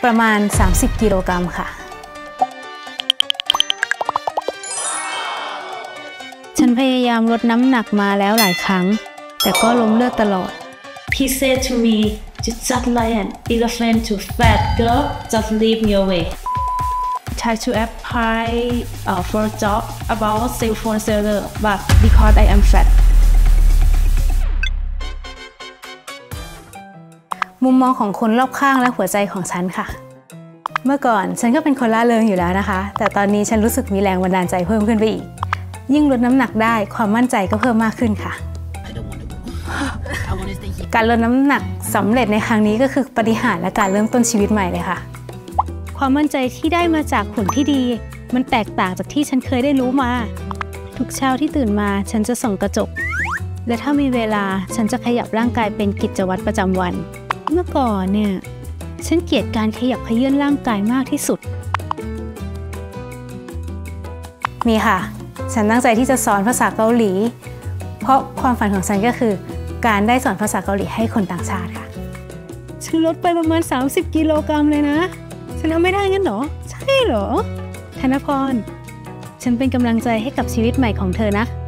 ประมาณ30กิโลกรัมค่ะฉันพยายามลดน้ำหนักมาแล้วหลายครั้งแต่ก็ล้มเลิกตลอด He said to me just like an elephant to fat girl just leave me away try to apply for a job about cell phone seller but because I am fat มุมมองของคนรอบข้างและหัวใจของฉันค่ะเมื่อก่อนฉันก็เป็นคนร่าเริงอยู่แล้วนะคะแต่ตอนนี้ฉันรู้สึกมีแรงบันดาลใจเพิ่มขึ้นไปอีกยิ่งลดน้ำหนักได้ความมั่นใจก็เพิ่มมากขึ้นค่ะการลดน้ำหนักสำเร็จในครั้งนี้ก็คือปาฏิหาริย์และการเริ่มต้นชีวิตใหม่เลยค่ะความมั่นใจที่ได้มาจากหุ่นที่ดีมันแตกต่างจากที่ฉันเคยได้รู้มาทุกเช้าที่ตื่นมาฉันจะส่องกระจกและถ้ามีเวลาฉันจะขยับร่างกายเป็นกิจวัตรประจำวันเมื่อก่อนเนี่ยฉันเกลียดการขยับเขยื้อนร่างกายมากที่สุดมีค่ะฉันตั้งใจที่จะสอนภาษาเกาหลีเพราะความฝันของฉันก็คือการได้สอนภาษาเกาหลีให้คนต่างชาติค่ะฉันลดไปประมาณ30กิโลกรัมเลยนะฉันทำไม่ได้งั้นเหรอใช่เหรอธนพรฉันเป็นกำลังใจให้กับชีวิตใหม่ของเธอนะ